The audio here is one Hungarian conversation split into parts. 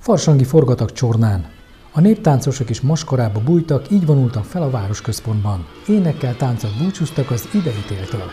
Farsangi forgatag Csornán. A néptáncosok is maskarába bújtak, így vonultak fel a városközpontban. Énekkel, tánccal búcsúztak az ideítéltől.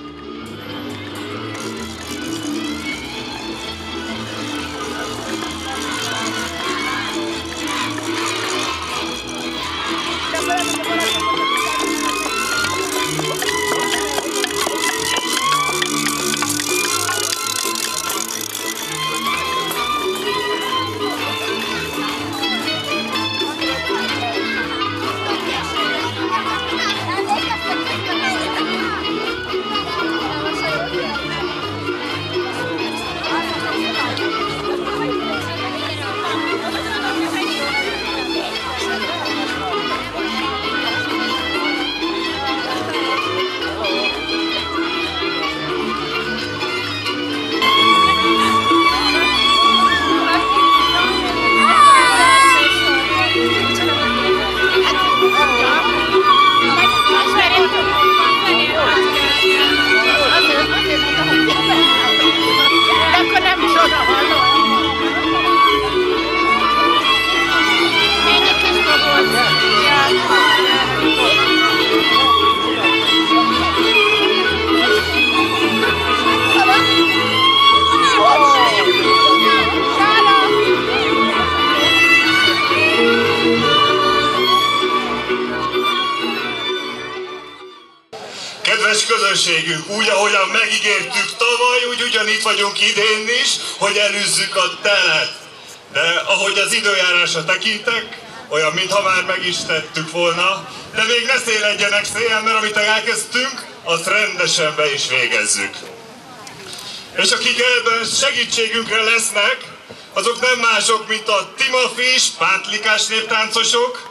Kedves közönségünk, úgy ahogyan megígértük tavaly, úgy ugyanitt vagyunk idén is, hogy elűzzük a telet. De ahogy az időjárásra tekintek, olyan, mintha már meg is tettük volna, de még ne széledjenek szélen, mert amit elkezdtünk, azt rendesen be is végezzük. És akik ebben segítségünkre lesznek, azok nem mások, mint a Timofis, pántlikás néptáncosok,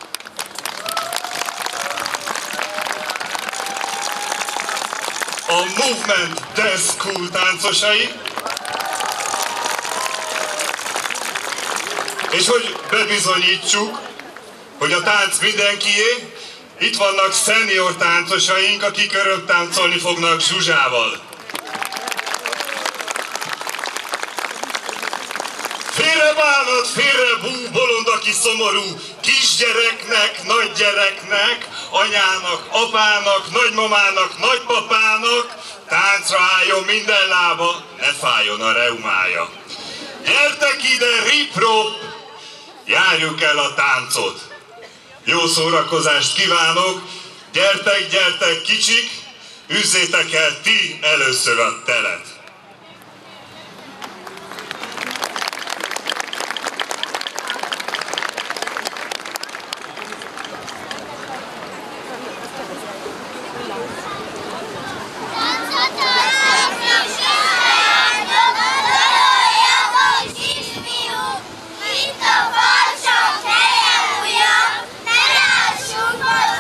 a Movement Dance School táncosai, és hogy bebizonyítsuk, hogy a tánc mindenkié, itt vannak senior táncosaink, akik örömtáncolni fognak Zsuzsával. Félre bánat, félre bú, bolond, aki szomorú, kisgyereknek, nagygyereknek, anyának, apának, nagymamának, nagypapának, táncra álljon minden lába, ne fájjon a reumája. Gyertek ide, rip-rop, járjuk el a táncot. Jó szórakozást kívánok, gyertek, gyertek kicsik, üzzétek el ti először a telet.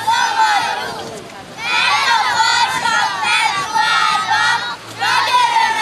Nagyon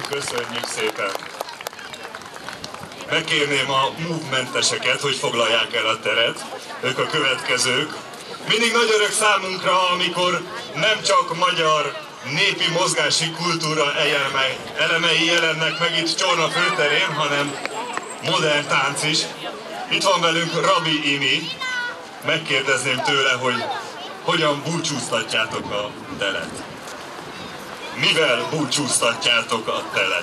Köszönjük szépen! Megkérném a movementeseket, hogy foglalják el a teret. Ők a következők. Mindig nagy örök számunkra, amikor nem csak magyar népi mozgási kultúra elemei jelennek meg itt Csorna főterén, hanem modern tánc is. Itt van velünk Rabi Imi. Megkérdezném tőle, hogy hogyan búcsúztatjátok a telet. Mivel búcsúztatjátok a telet?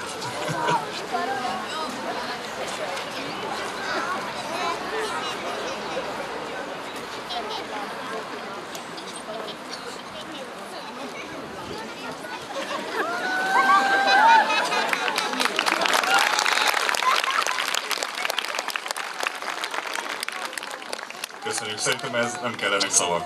Köszönjük, szerintem ez nem kellenek szavak.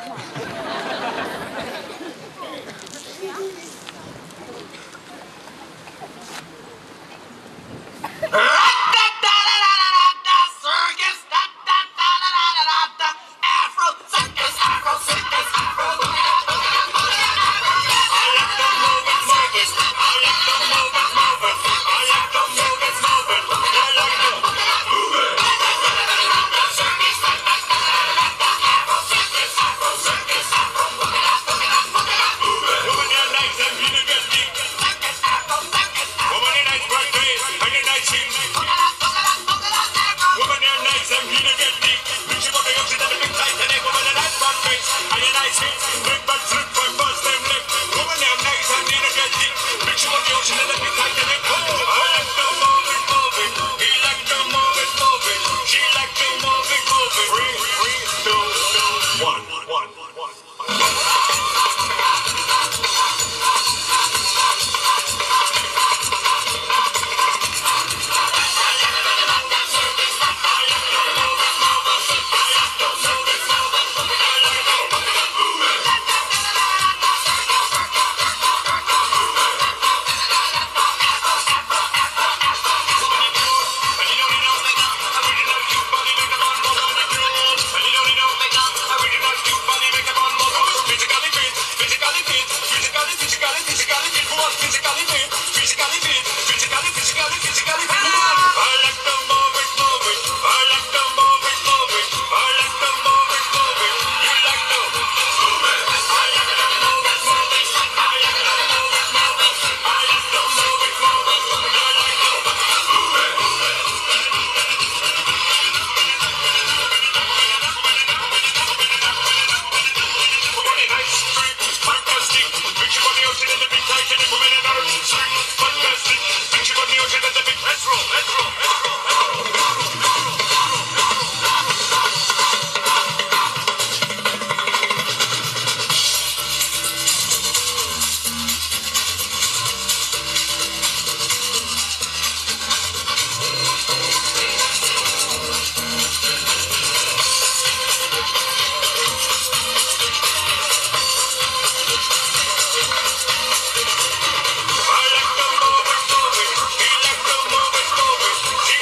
She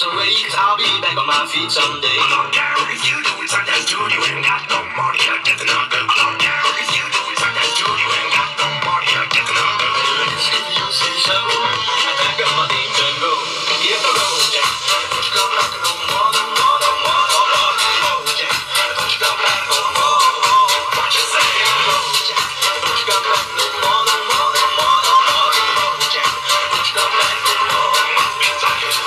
some way, 'cause I'll be back on my feet someday. I don't care if you do it, sometimes do you ain't got no money, I get the knocker. I don't care if you do it, sometimes do you ain't got no money, I get the knocker. If you say so, I pack up my things and go. Hit the road, Jack. Don't you come knocking no more, no more, no more, no more. Oh, Jack. Don't you come back no more. What you say? Oh, Jack. Don't you come back no more, no more, no more, no more. Oh, Jack. Don't you come back no more. It's like it.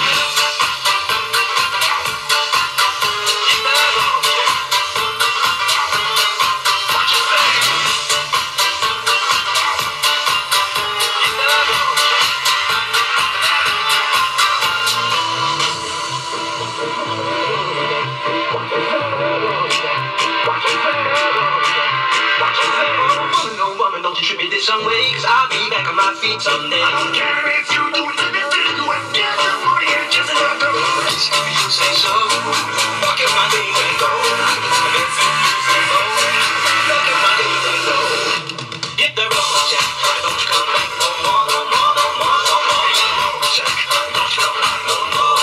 Don't you treat me this some way, 'cause I'll be back on my feet someday. I don't care if you do it, if you ain't get the money, and just another. If you say so, walk in my name and go. And if you say so, look at my name and go. Hit the road, Jack. Don't you come back no more, no more, no more, no more. Jack, don't you come back no more.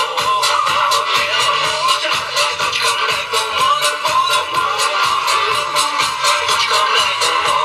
Jack, don't you come back no more, no more, no more. Don't you come back no more.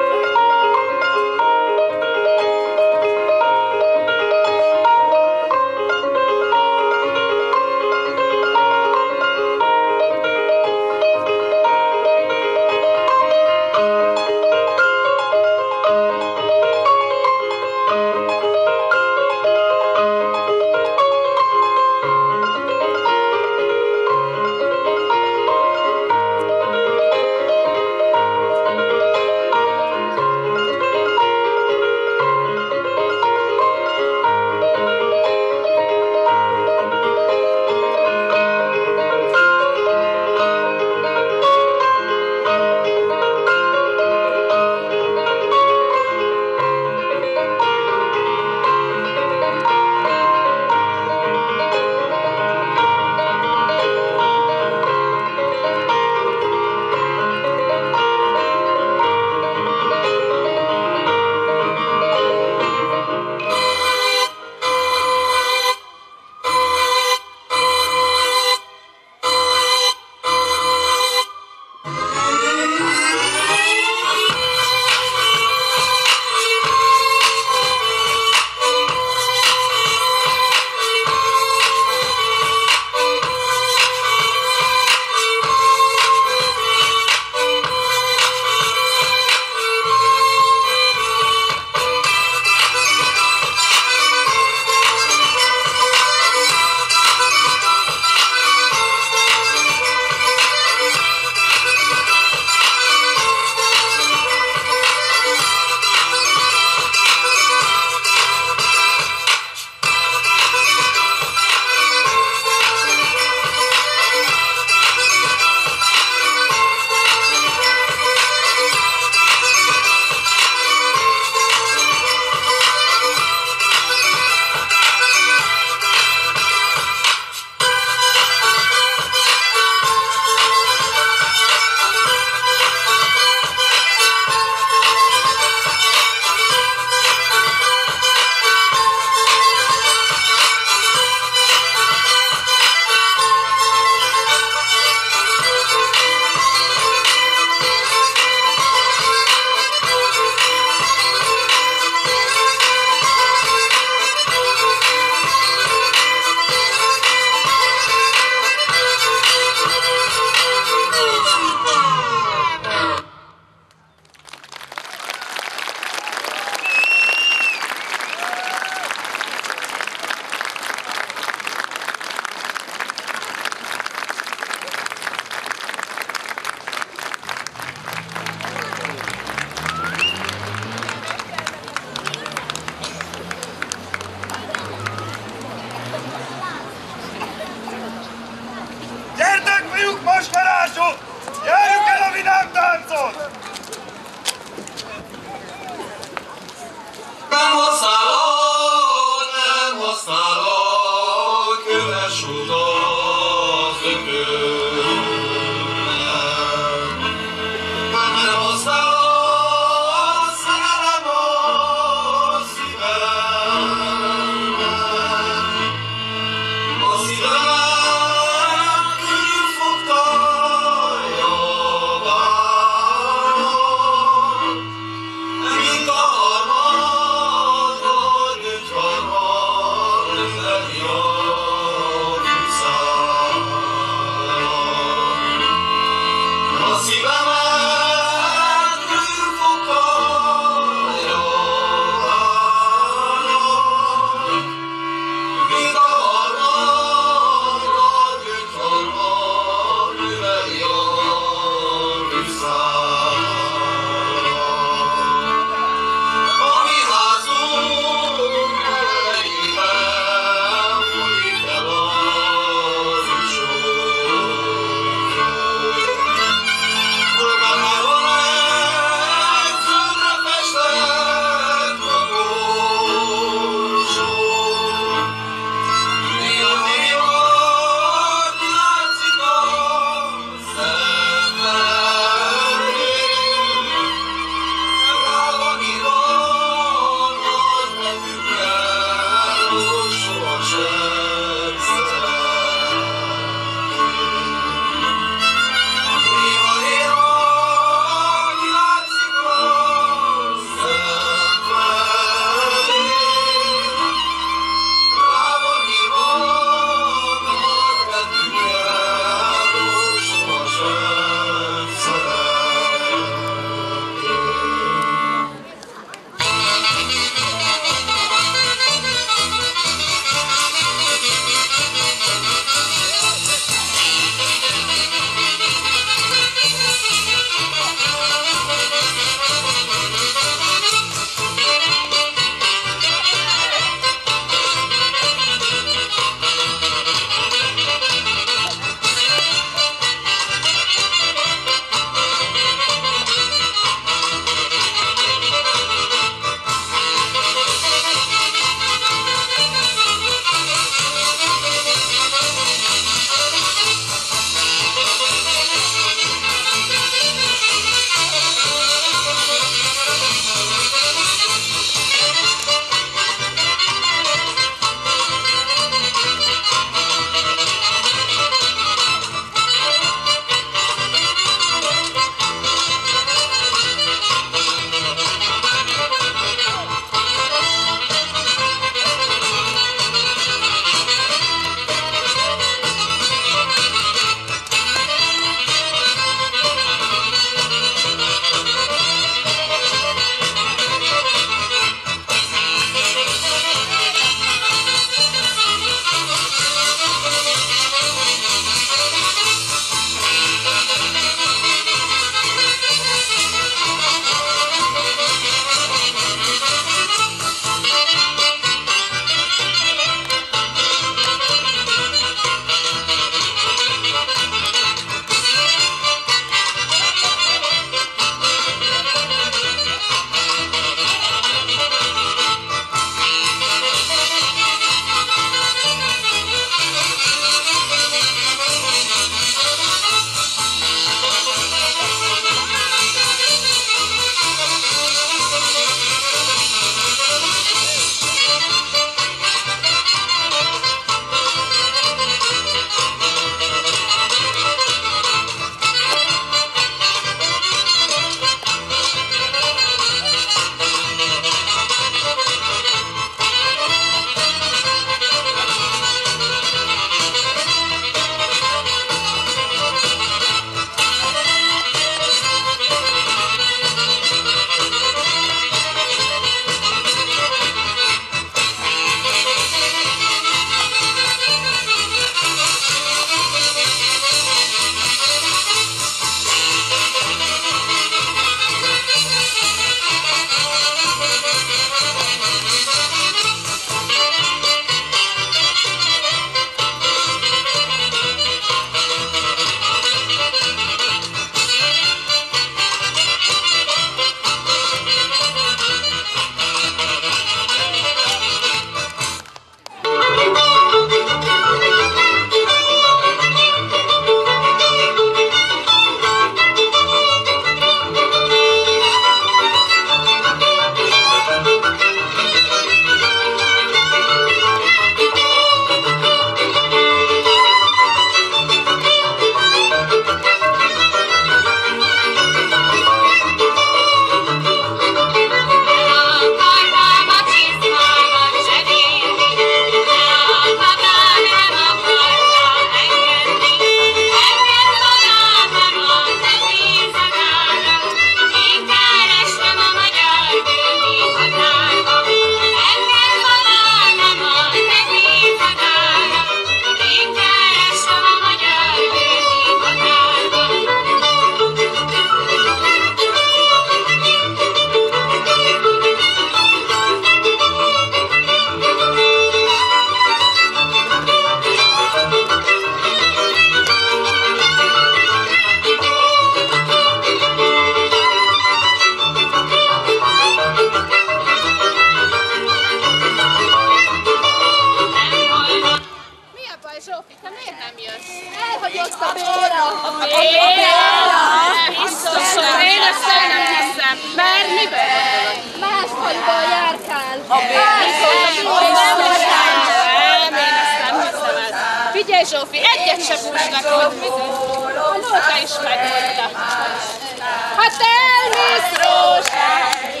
Zsófi, egyet se pusnak, a nóta is megmondta. Ha te elmész rózsáig,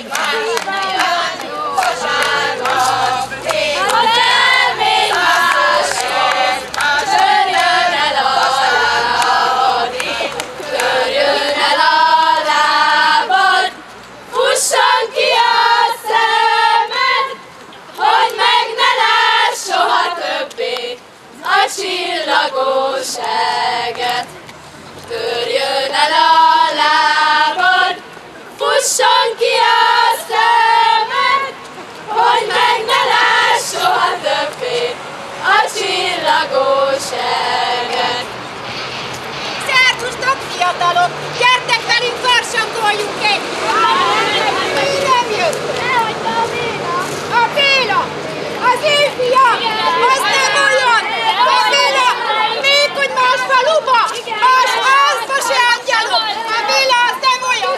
ha te elmész máshoz, törjön el a lábad, törjön el a lábad, fusson ki a szemed, hogy meg ne láss soha többé a csillagos eget. Törjön el a lábad, fusson ki a szemed, hogy meg ne láss soha többé a csillagos eget. Szervusztok, fiatalok! Gyertek velünk, farsangoljunk együtt! Ki nem jött? Elhagyta a Béla! A Béla! Az én fiam! Az nem olyan! A Béla! Még hogy más faluba! Más házba se adjanak! A Béla az nem olyan!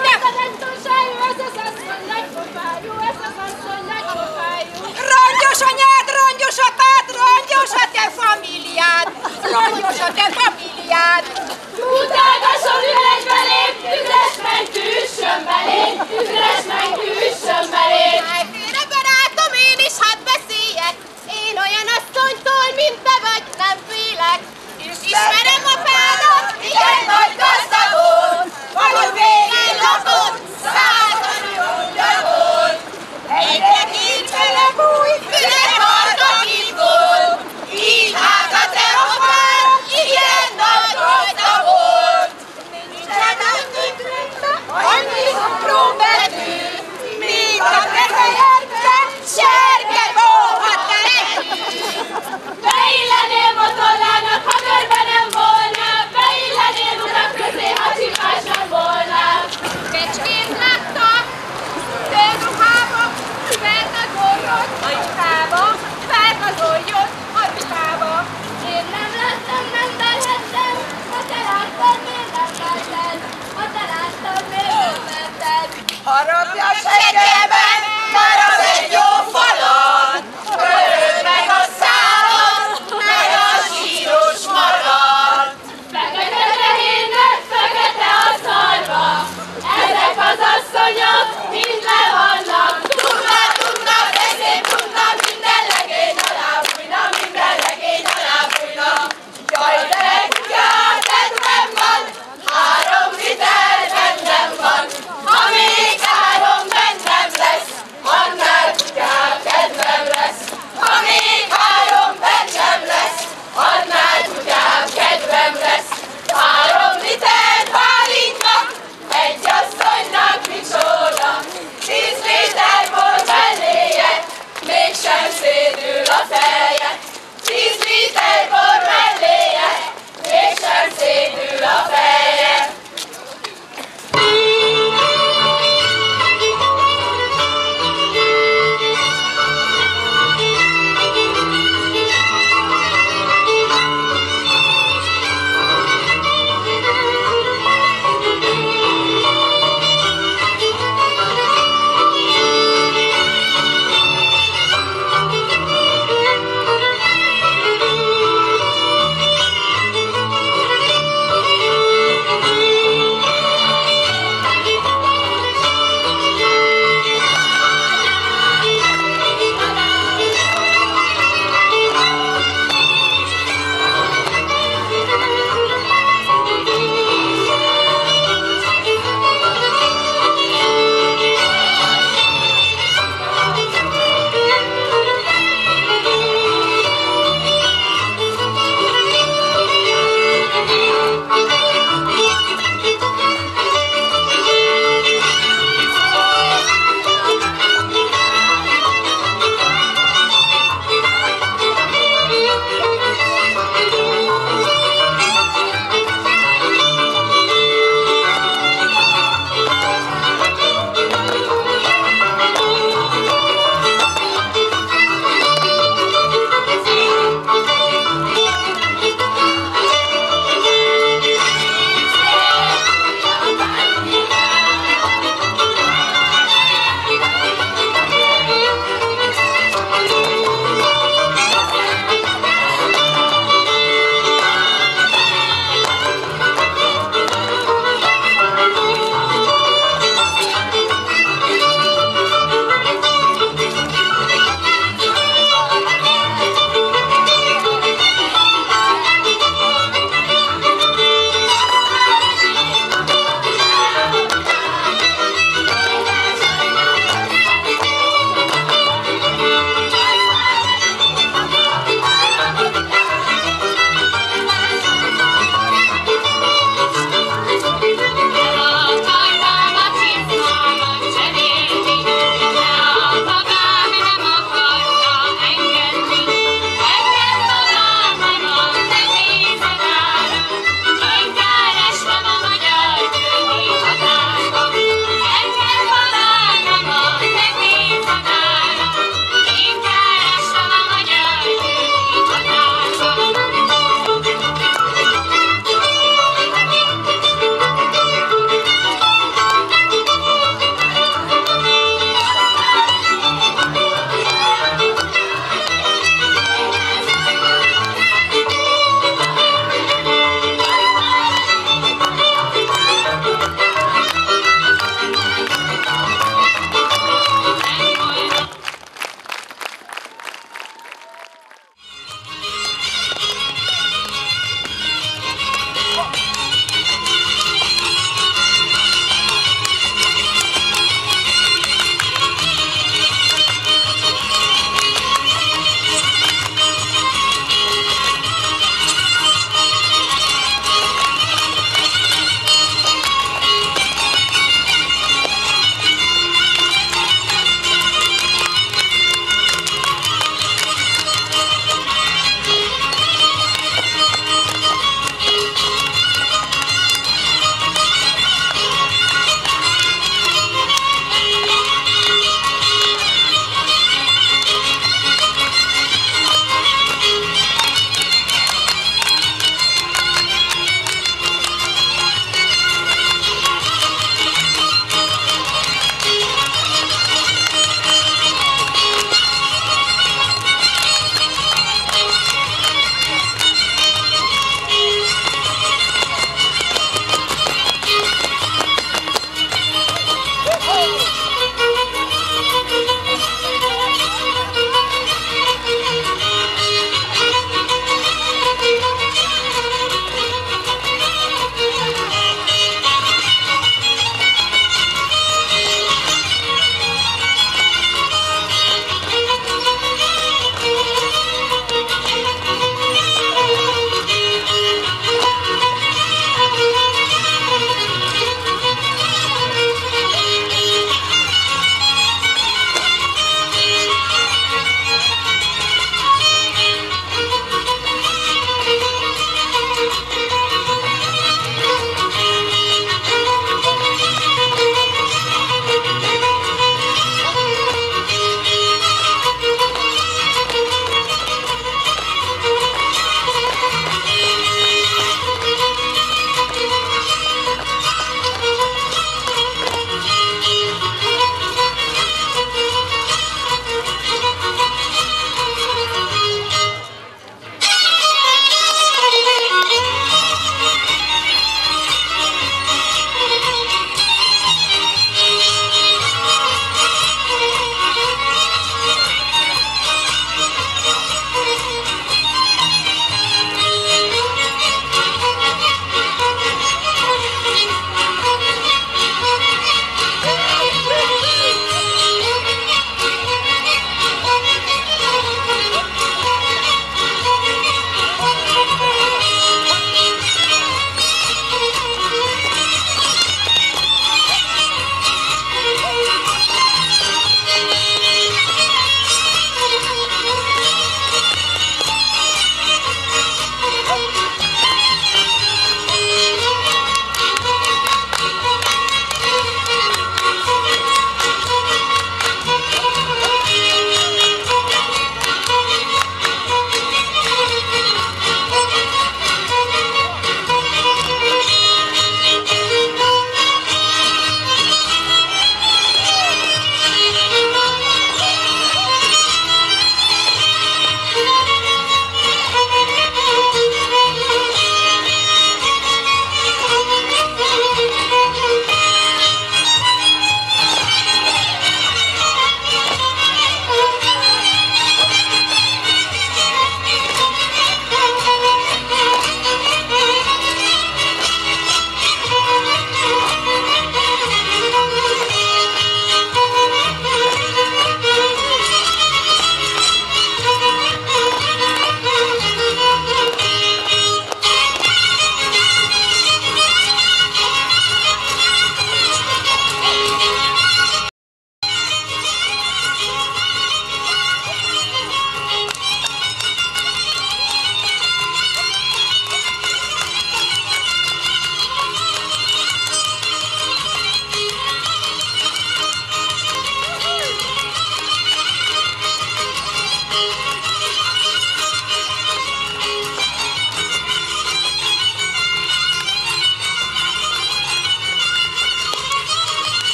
Rongyos anyád, rongyos apád, rongyos a te famíliád! Rongyos a te famíliád! Utágasson üres belém, üres meg küssön belém, üres meg küssön belém. Félre barátom, én is hadd beszéljek! Én olyan asszonytól, mint te vagy, nem félek! Ismerem apádat, igen nagy gazdag volt! Valahogy végén lakott, 100 nyúlja volt! Egyre két vele bújt, üres hallgatik volt! Így hát a te apád, igen nagy gazdag volt! Nincsen a tükrünkbe annyi apró betű, mi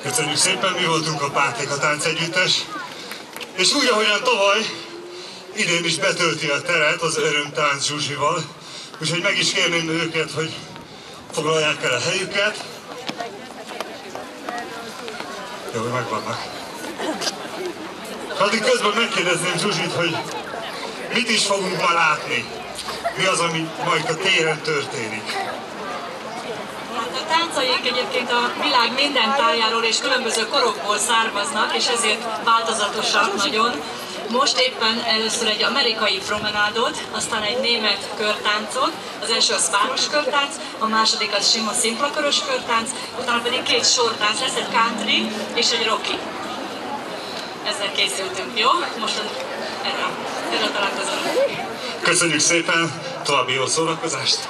Köszönjük szépen, mi voltunk a Pátéka Táncegyüttes, és úgy, ahogyan tavaly, idén is betölti a teret az Örömtánc Zsuzsival, úgyhogy meg is kérném őket, hogy foglalják el a helyüket. Jó, hogy megvannak. Addig közben megkérdezném Zsuzsit, hogy mit is fogunk ma látni? Mi az, ami majd a téren történik? A táncaink egyébként a világ minden tájáról és különböző korokból származnak, és ezért változatosak nagyon. Most éppen először egy amerikai promenádot, aztán egy német körtáncot, az első az páros körtánc, a második az sima szimpla körös körtánc, utána pedig 2 sortánc lesz, egy country és egy rocky. Ezzel készültünk, jó? Most erre találkozunk. Köszönjük szépen, további jó szórakozást!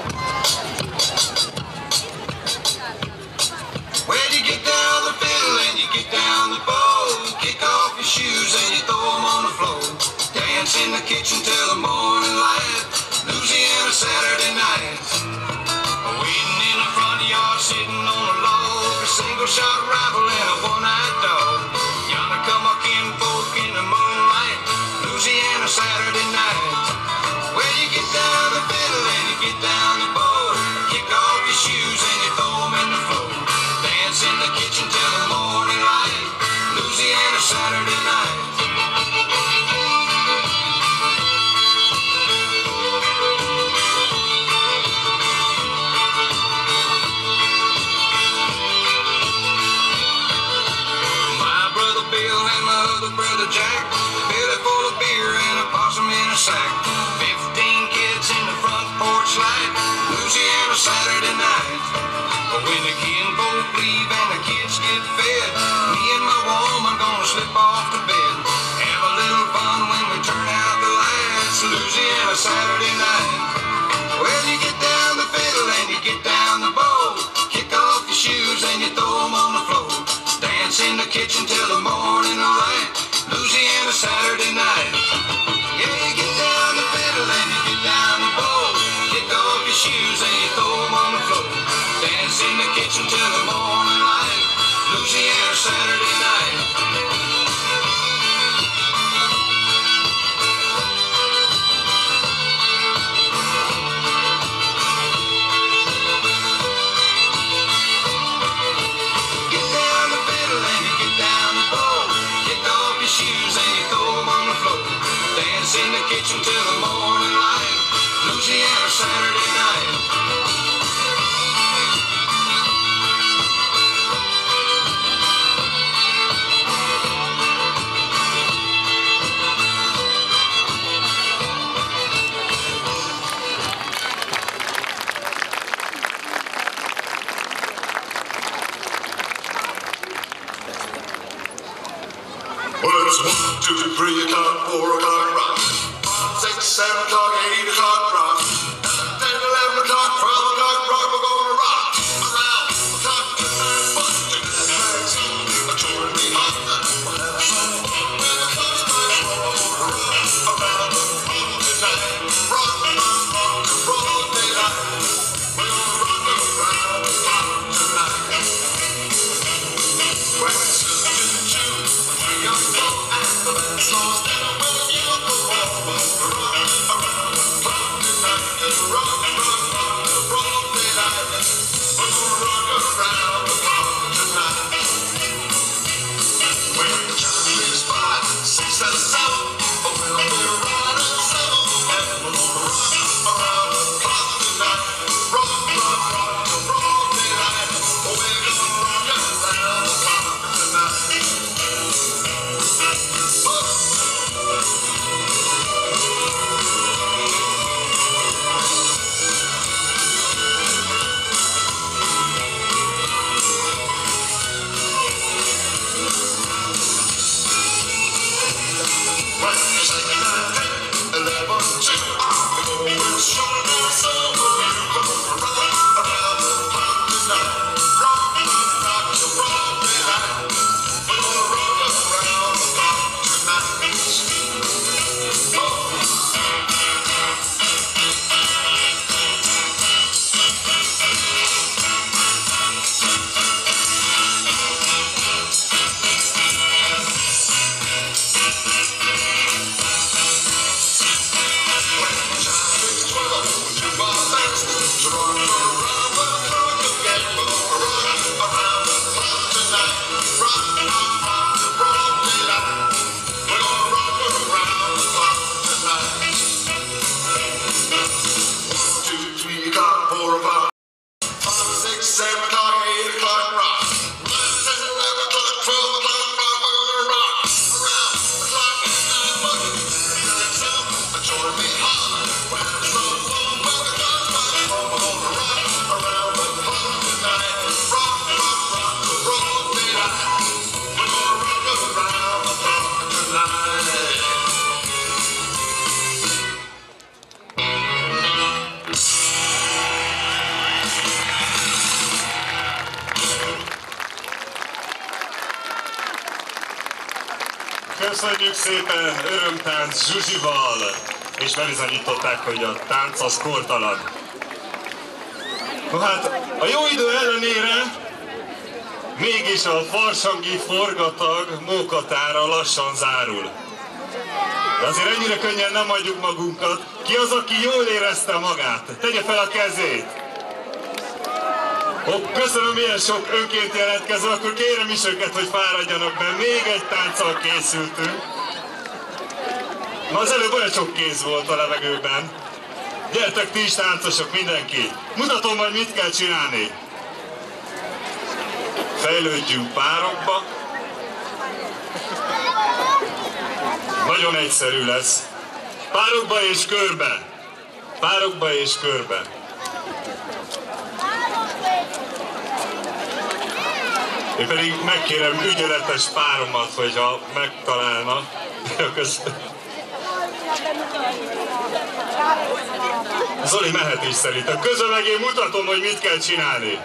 Well, you get down the fiddle and you get down the bow, kick off your shoes and you throw them on the floor. Dance in the kitchen till the morning light, Louisiana Saturday night. Waiting in the front yard, sitting on a log, a single shot rifle and a one-eyed dog. Yonder come our kinfolk in the moonlight, Louisiana Saturday night. Well, you get down the fiddle and you get down the bow, kick off your shoes and you throw them in the floor. Dance in the kitchen till the morning light, Louisiana Saturday night. My brother Bill and my other brother Jack, belly full of beer and a possum in a sack. 15 kids in the front porch light, Louisiana Saturday night. When the kinfolk leave and the kids get fed, me and my woman gonna slip off the bed. Have a little fun when we turn out the lights, Louisiana Saturday night. Well, you get down the fiddle and you get down the bow, kick off your shoes and you throw them on the floor. Dance in the kitchen till the morning light, Louisiana Saturday night. Yeah, you get down the fiddle and you get down the bow, kick off your shoes and you throw them on the floor. Dance in the kitchen till the morning light, Louisiana Saturday night. Get down the fiddle and you get down the bow, kick off your shoes and you throw them on the floor. Dance in the kitchen till the morning light, Louisiana Saturday night. Well, it's 1, 2, 3 o'clock, 4 o'clock, rock. 5, 6, 7 o'clock, 8 o'clock, rock. 10, 11 o'clock, 12 o'clock, rock. We're gonna rock around the clock tonight. 1, 2, 3, join me hot. We'll have some fun with the clock tonight. Around the clock tonight. Rock and roll daylight. We're gonna rock around the clock tonight. When it's choo-choo, we are go and the band slows down. Köszönjük szépen Örömtánc Zsuzsival, és bebizonyították, hogy a tánc az kortalan. Hát a jó idő ellenére mégis a farsangi forgatag mókatára lassan zárul. De azért ennyire könnyen nem adjuk magunkat. Ki az, aki jól érezte magát? Tegye fel a kezét! Köszönöm, ilyen sok önként jelentkező, akkor kérem is őket, hogy fáradjanak be. Még egy tánccal készültünk. Ma az előbb olyan sok kéz volt a levegőben. Gyertek ti is táncosok, mindenki! Mutatom majd, mit kell csinálni. Fejlődjünk párokba. Nagyon egyszerű lesz. Párokba és körbe. Párokba és körbe. Én pedig megkérem ügyeletes páromat, hogyha megtalálna. Zoli mehet is szerintem. Közben meg én mutatom, hogy mit kell csinálni.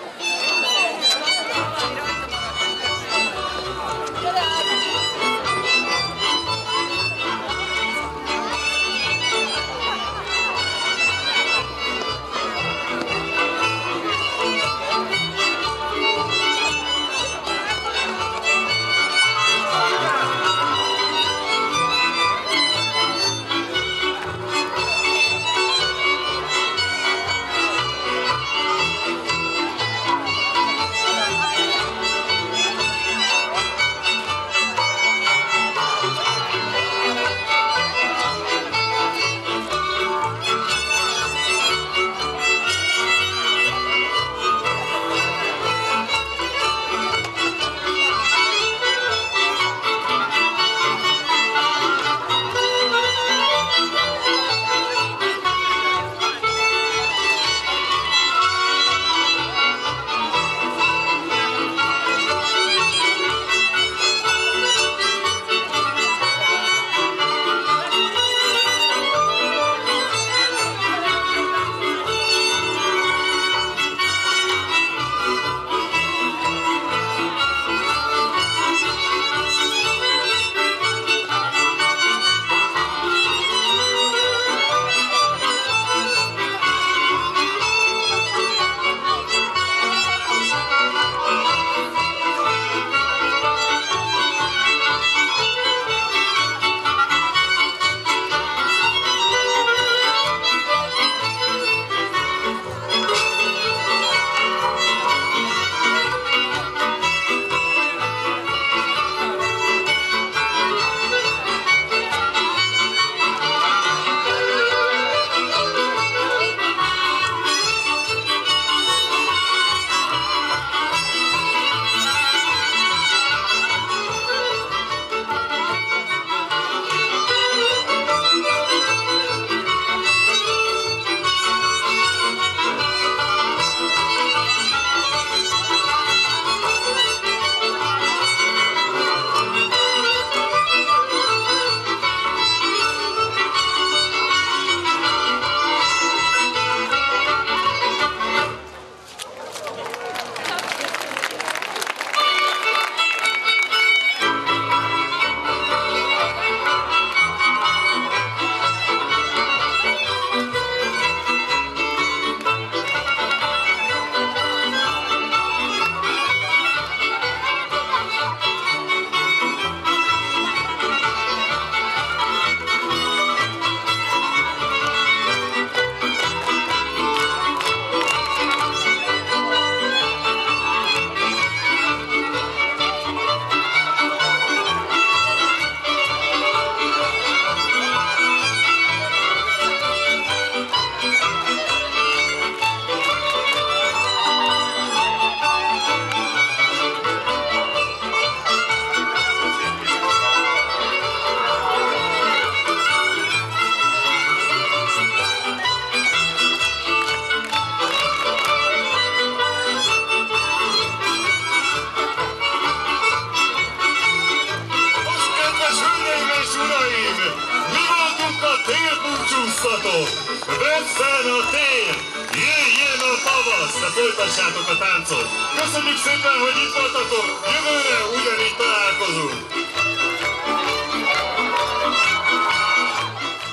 búcsúztatok! Vesszen a tél! Jöjjön a tavasz! De folytassátok a táncot! Köszönjük szépen, hogy itt voltatok! Jövőre ugyanígy találkozunk!